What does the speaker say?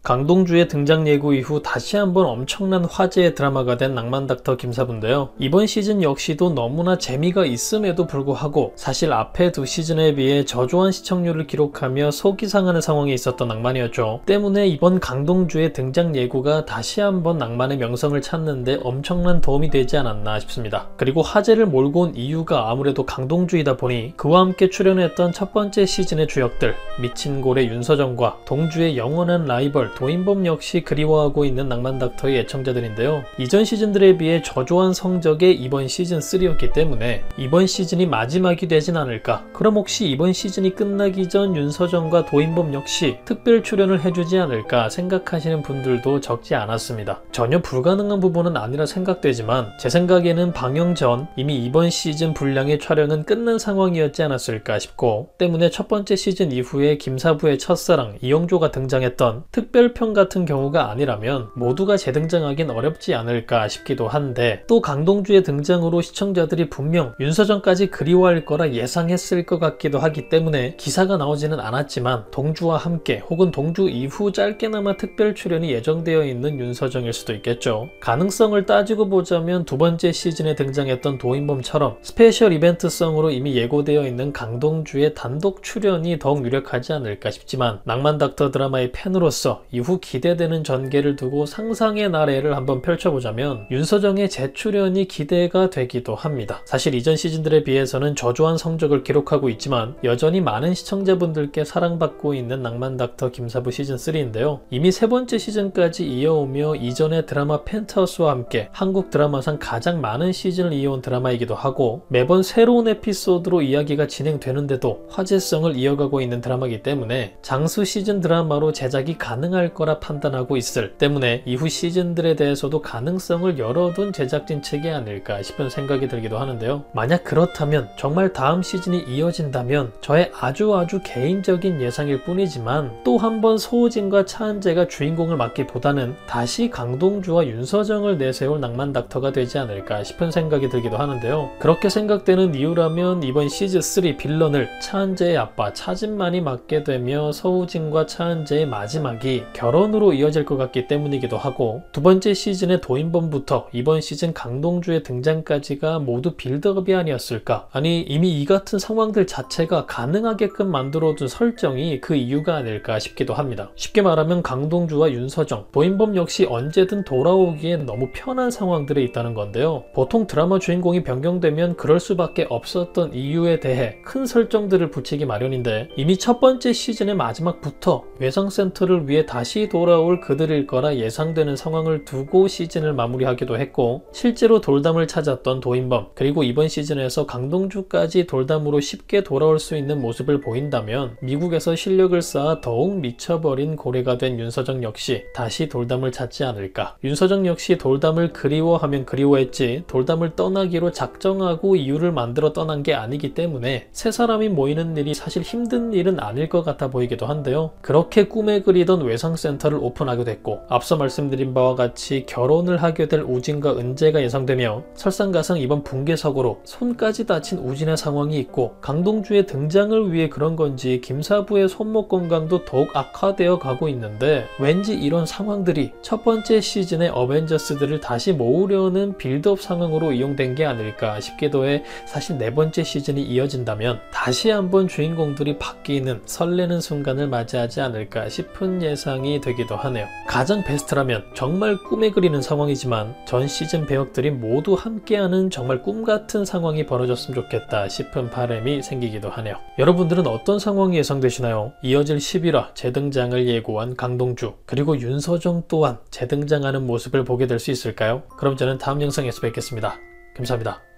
강동주의 등장 예고 이후 다시 한번 엄청난 화제의 드라마가 된 낭만닥터 김사부인데요. 이번 시즌 역시도 너무나 재미가 있음에도 불구하고 사실 앞에 두 시즌에 비해 저조한 시청률을 기록하며 속이 상하는 상황에 있었던 낭만이었죠. 때문에 이번 강동주의 등장 예고가 다시 한번 낭만의 명성을 찾는데 엄청난 도움이 되지 않았나 싶습니다. 그리고 화제를 몰고 온 이유가 아무래도 강동주이다 보니 그와 함께 출연했던 첫 번째 시즌의 주역들 미친 고래 윤서정과 동주의 영원한 라이벌 도인범 역시 그리워하고 있는 낭만닥터의 애청자들인데요. 이전 시즌들에 비해 저조한 성적의 이번 시즌3였기 때문에 이번 시즌이 마지막이 되진 않을까. 그럼 혹시 이번 시즌이 끝나기 전 윤서정과 도인범 역시 특별 출연을 해주지 않을까 생각하시는 분들도 적지 않았습니다. 전혀 불가능한 부분은 아니라 생각되지만 제 생각에는 방영 전 이미 이번 시즌 분량의 촬영은 끝난 상황이었지 않았을까 싶고, 때문에 첫 번째 시즌 이후에 김사부의 첫사랑 이영조가 등장했던 특별편 같은 경우가 아니라면 모두가 재등장하긴 어렵지 않을까 싶기도 한데, 또 강동주의 등장으로 시청자들이 분명 윤서정까지 그리워할 거라 예상했을 것 같기도 하기 때문에 기사가 나오지는 않았지만 동주와 함께 혹은 동주 이후 짧게나마 특별 출연이 예정되어 있는 윤서정일 수도 있겠죠. 가능성을 따지고 보자면 두 번째 시즌에 등장했던 도인범처럼 스페셜 이벤트성으로 이미 예고되어 있는 강동주의 단독 출연이 더욱 유력하지 않을까 싶지만, 낭만닥터 드라마의 팬으로서 이후 기대되는 전개를 두고 상상의 나래를 한번 펼쳐보자면 윤서정의 재출연이 기대가 되기도 합니다. 사실 이전 시즌들에 비해서는 저조한 성적을 기록하고 있지만 여전히 많은 시청자분들께 사랑받고 있는 낭만닥터 김사부 시즌3인데요. 이미 세 번째 시즌까지 이어오며 이전의 드라마 펜트하우스와 함께 한국 드라마상 가장 많은 시즌을 이어온 드라마이기도 하고, 매번 새로운 에피소드로 이야기가 진행되는데도 화제성을 이어가고 있는 드라마이기 때문에 장수 시즌 드라마로 제작이 가능할 거라 판단하고 있을 때문에 이후 시즌들에 대해서도 가능성을 열어둔 제작진 측이 아닐까 싶은 생각이 들기도 하는데요. 만약 그렇다면, 정말 다음 시즌이 이어진다면 저의 아주 개인적인 예상일 뿐이지만 또 한 번 소우진과 차은재가 주인공을 맡기보다는 다시 강동주와 윤서정을 내세울 낭만닥터가 되지 않을까 싶은 생각이 들기도 하는데요. 그렇게 생각되는 이유라면 이번 시즌3 빌런을 차은재의 아빠 차진만이 맡게 되며 서우진과 차은재의 마지막이 결혼으로 이어질 것 같기 때문이기도 하고, 두 번째 시즌의 도인범부터 이번 시즌 강동주의 등장까지가 모두 빌드업이 아니었을까. 아니, 이미 이 같은 상황들 자체가 가능하게끔 만들어둔 설정이 그 이유가 아닐까 싶기도 합니다. 쉽게 말하면 강동주와 윤서정, 도인범 역시 언제든 돌아오기엔 너무 편한 상황들에 있다는 건데요. 보통 드라마 주인공이 변경되면 그럴 수밖에 없었던 이유에 대해 큰 설정들을 붙이기 마련인데, 이미 첫 번째 시즌의 마지막부터 외상센터를 위해 다시 돌아올 그들일 거라 예상되는 상황을 두고 시즌을 마무리하기도 했고, 실제로 돌담을 찾았던 도인범, 그리고 이번 시즌에서 강동주까지 돌담으로 쉽게 돌아올 수 있는 모습을 보인다면 미국에서 실력을 쌓아 더욱 미쳐버린 고래가 된 윤서정 역시 다시 돌담을 찾지 않을까. 윤서정 역시 돌담을 그리워하면 그리워했지 돌담을 떠나기로 작정하고 이유를 만들어 떠난 게 아니기 때문에 세 사람이 모이는 일이 사실 힘든 일은 아닐 것 같아 보이기도 한데요. 그렇게 꿈에 그리던 외상센터를 오픈하게 됐고, 앞서 말씀드린 바와 같이 결혼을 하게 될 우진과 은재가 예상되며, 설상가상 이번 붕괴사고로 손까지 다친 우진의 상황이 있고, 강동주의 등장을 위해 그런 건지 김사부의 손목 건강도 더욱 악화되어 가고 있는데, 왠지 이런 상황들이 첫 번째 시즌의 어벤져스들을 다시 모으려는 빌드업 상황으로 이용된 게 아닐까 싶기도 해. 사실 네 번째 시즌이 이어진다면 다시 한번 주인공들이 바뀌는 설레는 순간을 맞이하지 않을까 싶은 예상이 되기도 하네요. 가장 베스트라면 정말 꿈에 그리는 상황이지만 전 시즌 배역들이 모두 함께하는 정말 꿈같은 상황이 벌어졌으면 좋겠다 싶은 바람이 생기기도 하네요. 여러분들은 어떤 상황이 예상되시나요? 이어질 11화 재등장을 예고한 강동주, 그리고 윤서정 또한 재등장하는 모습을 보게 될 수 있을까요? 그럼 저는 다음 영상에서 뵙겠습니다. 감사합니다.